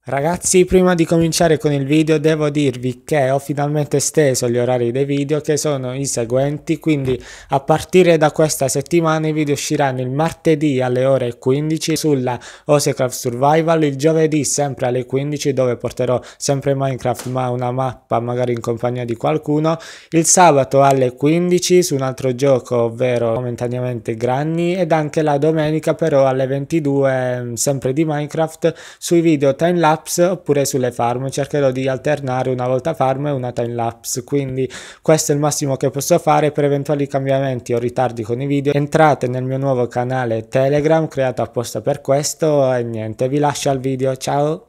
Ragazzi, prima di cominciare con il video devo dirvi che ho finalmente esteso gli orari dei video, che sono i seguenti, quindi a partire da questa settimana i video usciranno il martedì alle ore 15 sulla Osecraft Survival, il giovedì sempre alle 15 dove porterò sempre Minecraft ma una mappa magari in compagnia di qualcuno, il sabato alle 15 su un altro gioco ovvero momentaneamente Granny, ed anche la domenica però alle 22 sempre di Minecraft sui video timelapse oppure sulle farm. Cercherò di alternare una volta farm e una timelapse, quindi questo è il massimo che posso fare. Per eventuali cambiamenti o ritardi con i video entrate nel mio nuovo canale Telegram creato apposta per questo e niente, vi lascio al video, ciao!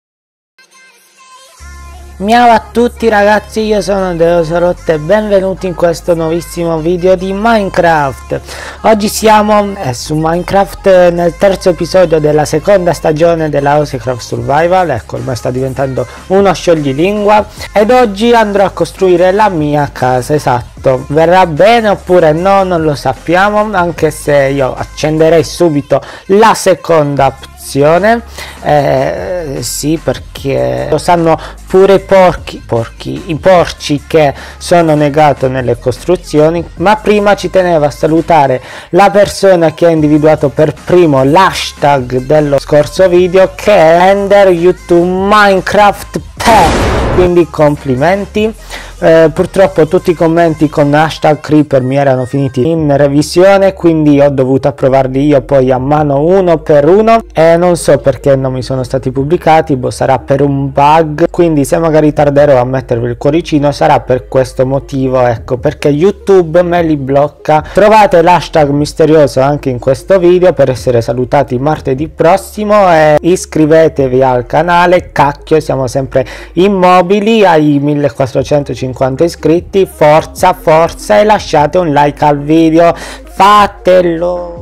Miau a tutti ragazzi, io sono Deosorot e benvenuti in questo nuovissimo video di Minecraft. Oggi siamo su Minecraft nel terzo episodio della seconda stagione della Osecraft Survival. Ecco, ormai sta diventando uno scioglilingua ed oggi andrò a costruire la mia casa, esatto. Verrà bene oppure no, non lo sappiamo, anche se io accenderei subito la seconda opzione. Sì, perché lo sanno pure i porci che sono negato nelle costruzioni. Ma prima ci tenevo a salutare la persona che ha individuato per primo l'hashtag dello scorso video, che è Ender YouTube Minecraft Pack, quindi complimenti. Purtroppo tutti i commenti con hashtag creeper mi erano finiti in revisione, quindi ho dovuto approvarli io poi a mano uno per uno e non so perché non mi sono stati pubblicati, boh, sarà per un bug, quindi se magari tarderò a mettervi il cuoricino sarà per questo motivo, ecco, perché YouTube me li blocca. Trovate l'hashtag misterioso anche in questo video per essere salutati martedì prossimo e iscrivetevi al canale, cacchio siamo sempre immobili ai 1450 iscritti, forza forza, e lasciate un like al video, fatelo.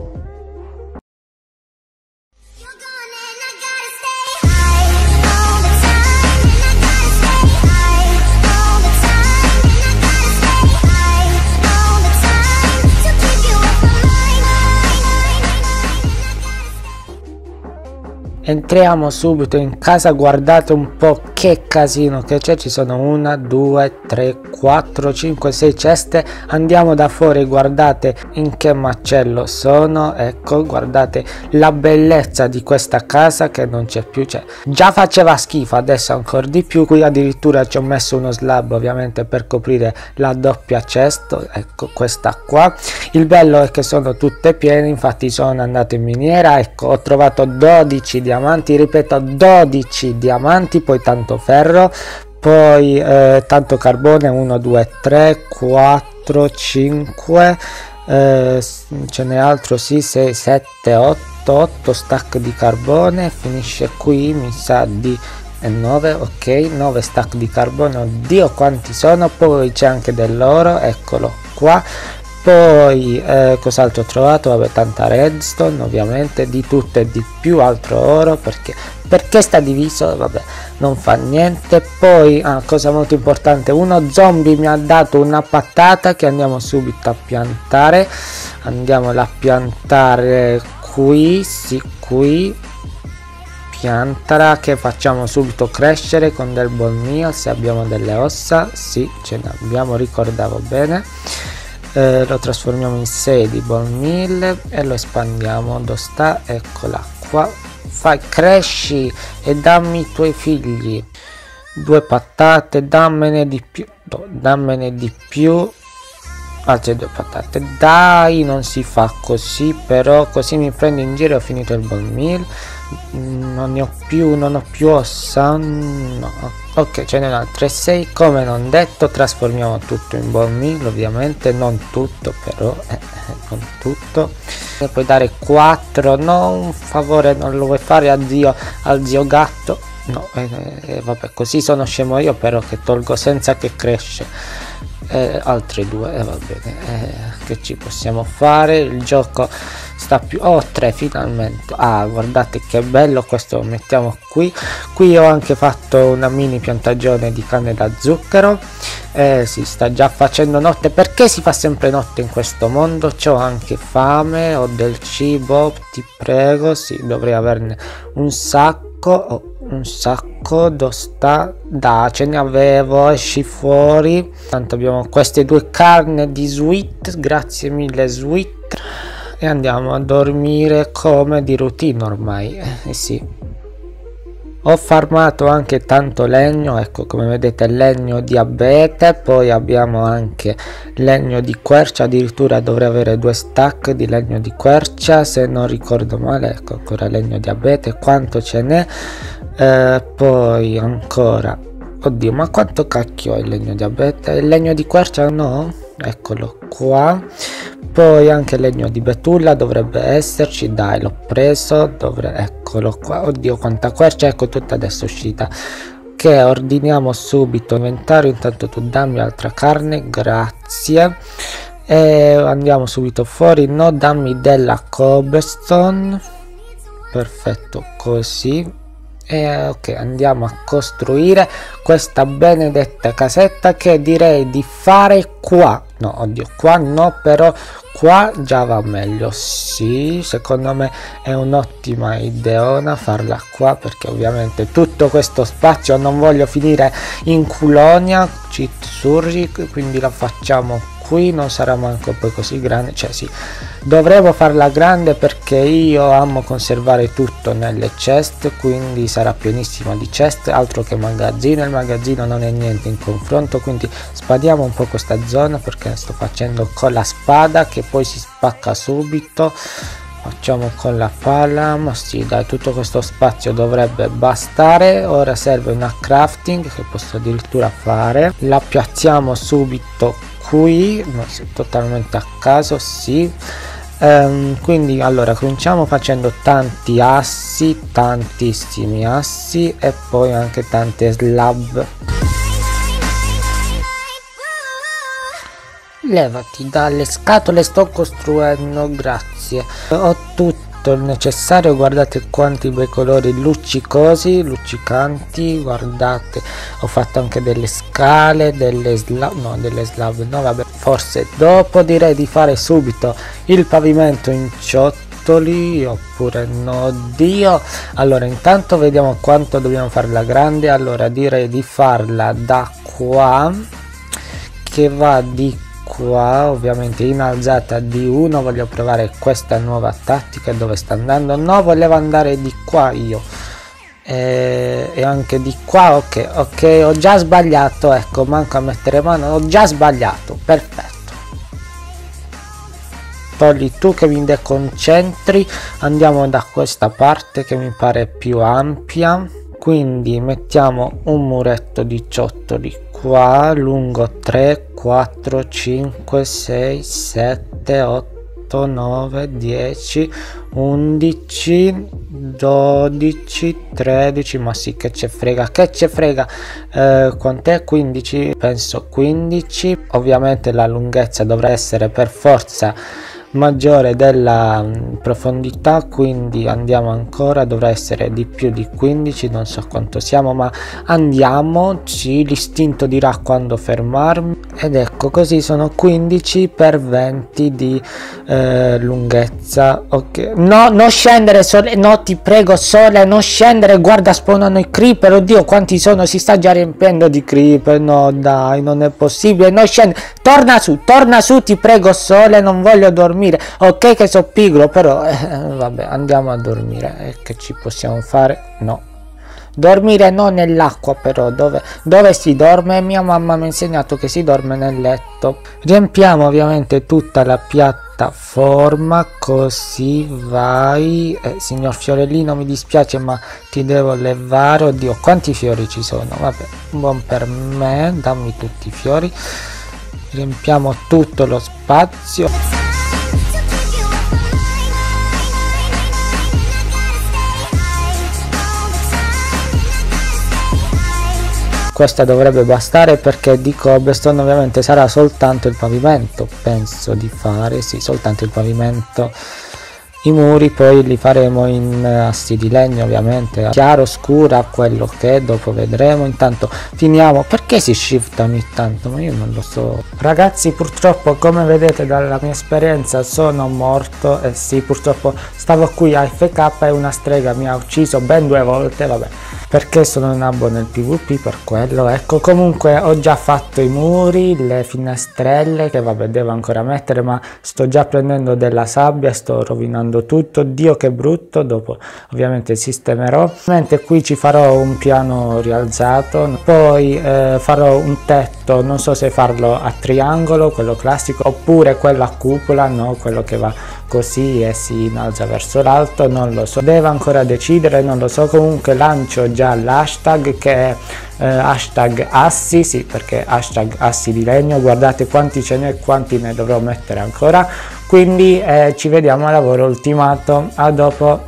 Entriamo subito in casa, guardate un po' che casino che c'è, ci sono 1, 2, 3, 4, 5, 6 ceste, andiamo da fuori, guardate in che macello sono, ecco, guardate la bellezza di questa casa che non c'è più, cioè già faceva schifo, adesso ancora di più. Qui addirittura ci ho messo uno slab ovviamente per coprire la doppia cesta, ecco questa qua. Il bello è che sono tutte piene, infatti sono andato in miniera, ecco, ho trovato 12 diamanti, ripeto 12 diamanti, poi tanto ferro, poi tanto carbone, 1 2 3 4 5 ce n'è altro, sì, 6 7 8 stack di carbone, finisce qui mi sa di 9, ok, 9 stack di carbone, oddio quanti sono. Poi c'è anche dell'oro, eccolo qua. Poi cos'altro ho trovato? Vabbè, tanta redstone ovviamente, di tutto e di più, altro oro, perché sta diviso, vabbè, non fa niente. Poi cosa molto importante, uno zombie mi ha dato una patata che andiamo subito a piantare, andiamola a piantare qui, sì, qui, piantala, che facciamo subito crescere con del bone meal, se abbiamo delle ossa, sì, ce ne abbiamo, ricordavo bene. Lo trasformiamo in 6 di bone meal e lo espandiamo. Dove sta? Eccola qua. Fai, cresci e dammi i tuoi figli. 2 patate, dammene di più, dammene di più, altre 2 patate, dai, non si fa così, però così mi prendi in giro. Ho finito il bone meal, non ne ho più, non ho più ossa, no. Ok, ce n'è altre 6, come non detto trasformiamo tutto in bone meal, ovviamente non tutto, però non tutto. E puoi dare 4, no, un favore non lo vuoi fare al zio gatto? No, vabbè, così sono scemo io però che tolgo senza che cresce. Altre 2, va bene, che ci possiamo fare, il gioco sta più, 3 finalmente. Guardate che bello questo, lo mettiamo qui. Qui ho anche fatto una mini piantagione di canne da zucchero, si sta già facendo notte, perché si fa sempre notte in questo mondo. C'ho anche fame, ho del cibo, ti prego, sì, dovrei averne un sacco. un sacco. Dove sta? Da, ce ne avevo, esci fuori. Tanto abbiamo queste 2 carne di sweet, grazie mille sweet, e andiamo a dormire come di routine ormai. Sì, ho farmato anche tanto legno, ecco, come vedete, legno di abete, poi abbiamo anche legno di quercia, addirittura dovrei avere 2 stack di legno di quercia se non ricordo male. Ecco, ancora legno di abete, quanto ce n'è. Poi ancora, oddio, ma quanto cacchio è il legno di abete? Il legno di quercia no, eccolo qua. Poi anche legno di betulla dovrebbe esserci, dai, l'ho preso, eccolo qua. Oddio, quanta quercia, ecco, tutta adesso uscita. Che ordiniamo subito inventario, intanto tu dammi altra carne, grazie. E andiamo subito fuori. No, dammi della cobblestone, perfetto, così. E ok, andiamo a costruire questa benedetta casetta, che direi di fare qua. No, oddio, qua no, però qua già va meglio. Sì, secondo me è un'ottima ideona farla qua, perché ovviamente tutto questo spazio non voglio finire in Culonia, cheat surri, quindi la facciamo qui. Non sarà manco poi così grande, cioè sì, dovremo farla grande perché io amo conservare tutto nelle chest, quindi sarà pienissima di chest, altro che magazzino. Il magazzino non è niente in confronto, quindi spadiamo un po' questa zona, perché sto facendo con la spada che poi si spacca subito. Facciamo con la pala, ma sì, dai, tutto questo spazio dovrebbe bastare. Ora serve una crafting che posso addirittura fare, la piazziamo subito qui, no, totalmente a caso, sì. Quindi allora cominciamo facendo tanti assi, tantissimi assi, e poi anche tante slab. Levati dalle scatole, sto costruendo, grazie. Ho tutto il necessario, guardate quanti bei colori luccicosi, luccicanti, guardate. Ho fatto anche delle scale, delle slab, no vabbè, forse dopo. Direi di fare subito il pavimento in ciottoli, oppure no, Dio. Allora intanto vediamo quanto dobbiamo farla grande. Allora direi di farla da qua, che va di qua, ovviamente in alzata di 1. Voglio provare questa nuova tattica. Dove sta andando? No, volevo andare di qua io, e anche di qua. Ok, ho già sbagliato, ecco, manco a mettere mano, ho già sbagliato, perfetto. Togli tu che mi deconcentri. Andiamo da questa parte che mi pare più ampia, quindi mettiamo un muretto di ciottoli qua, lungo 3, 4, 5, 6, 7, 8, 9, 10, 11, 12, 13, ma sì, che ce frega, quant'è? 15, penso 15. Ovviamente la lunghezza dovrà essere per forza maggiore della profondità, quindi andiamo ancora, dovrà essere di più di 15, non so quanto siamo, ma andiamo, sì, l'istinto dirà quando fermarmi. Ed ecco, così sono 15 per 20 di lunghezza. Ok, no, non scendere Sole, no, ti prego Sole, non scendere, guarda, spawnano i creeper, oddio quanti sono, si sta già riempiendo di creeper. No dai, non è possibile, non scendere, torna su, ti prego Sole, non voglio dormire. Ok che so pigro, però vabbè, andiamo a dormire. Che ci possiamo fare? No, dormire non nell'acqua, però dove si dorme? Mia mamma mi ha insegnato che si dorme nel letto. Riempiamo ovviamente tutta la piattaforma, così vai. Signor fiorellino, mi dispiace ma ti devo levare. Oddio quanti fiori ci sono, vabbè, buon per me, dammi tutti i fiori. Riempiamo tutto lo spazio. Questa dovrebbe bastare, perché di cobblestone ovviamente sarà soltanto il pavimento, penso di fare, sì, soltanto il pavimento I muri poi li faremo in assi di legno, ovviamente chiaro, scura, quello che dopo vedremo. Intanto finiamo. Perché si shifta ogni tanto? Ma io non lo so. Ragazzi, purtroppo, come vedete dalla mia esperienza, sono morto. E sì, purtroppo stavo qui a FK e una strega mi ha ucciso ben 2 volte, vabbè, perché sono un abbo nel PvP, per quello. Ecco, comunque ho già fatto i muri, le finestrelle, che vabbè devo ancora mettere, ma sto già prendendo della sabbia, sto rovinando tutto. Dio che brutto, dopo ovviamente sistemerò. Ovviamente qui ci farò un piano rialzato, poi farò un tetto, non so se farlo a triangolo, quello classico, oppure quello a cupola, no, quello che va così e si innalza verso l'alto, non lo so, devo ancora decidere, non lo so. Comunque lancio già l'hashtag, che è hashtag assi, sì, perché hashtag assi di legno, guardate quanti ce n'è e quanti ne dovrò mettere ancora. Quindi ci vediamo a lavoro ultimato, a dopo.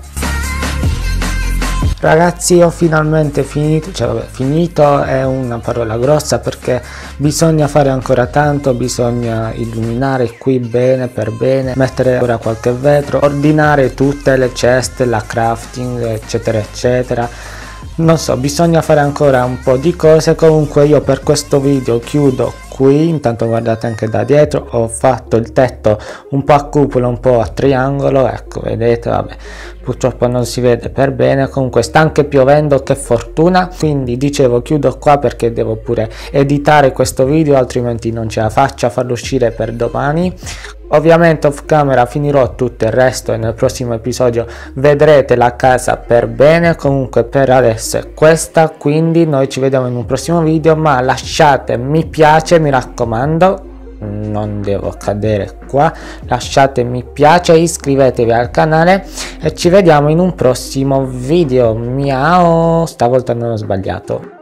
Ragazzi, ho finalmente finito, cioè vabbè, finito è una parola grossa, perché bisogna fare ancora tanto, bisogna illuminare qui bene per bene, mettere ora qualche vetro, ordinare tutte le ceste, la crafting, eccetera eccetera. Non so, bisogna fare ancora un po' di cose. Comunque io per questo video chiudo qui. Intanto guardate anche da dietro, ho fatto il tetto un po' a cupola, un po' a triangolo, ecco, vedete, vabbè, purtroppo non si vede per bene. Comunque sta anche piovendo, che fortuna. Quindi dicevo, chiudo qua perché devo pure editare questo video, altrimenti non ce la faccio a farlo uscire per domani. Ovviamente off camera finirò tutto il resto e nel prossimo episodio vedrete la casa per bene. Comunque per adesso è questa, quindi noi ci vediamo in un prossimo video, ma lasciate mi piace, mi raccomando, non devo cadere qua, lasciate mi piace, iscrivetevi al canale e ci vediamo in un prossimo video. Miao, stavolta non ho sbagliato.